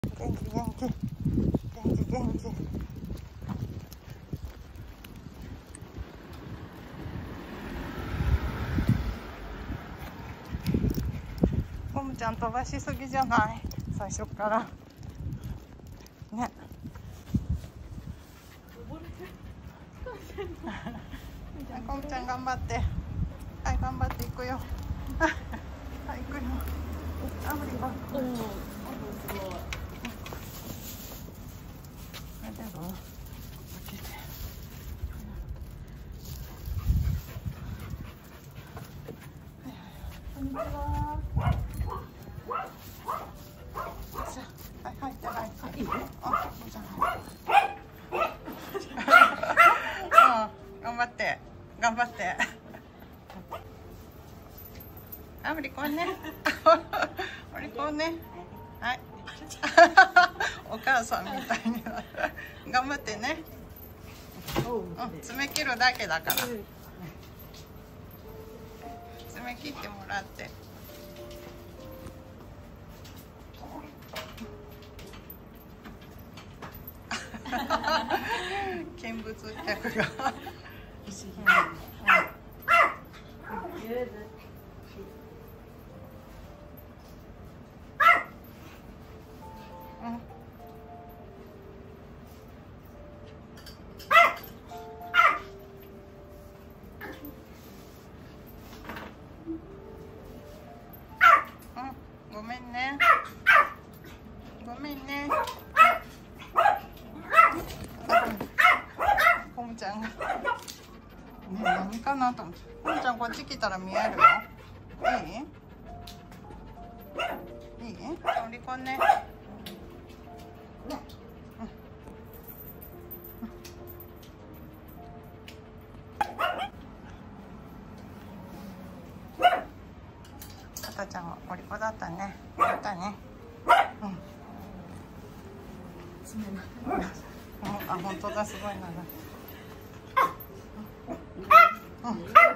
元気元気元気元気。ゴムちゃん飛ばしすぎじゃない？最初からね。ゴムちゃん頑張って。はい、頑張っていくよ。はい、行くよ。あ、無理か。すごい。大丈夫？開けて。こんにちは。はい、入って入って。いい？あ、ゴムちゃん入って。頑張って、頑張って。あ、お利口ね。お利口ね。はい。お母さんみたいに。頑張ってね。爪切るだけだから。爪切ってもらって。見物客が。ごめんね。ごめんね。ゴムちゃんが。ね、何かなと思って。ゴムちゃんこっち来たら見えるよ。いい？いい？お利口ね。赤ちゃんはお利口だったね。よかったね。あ、本当だ、すごい長い。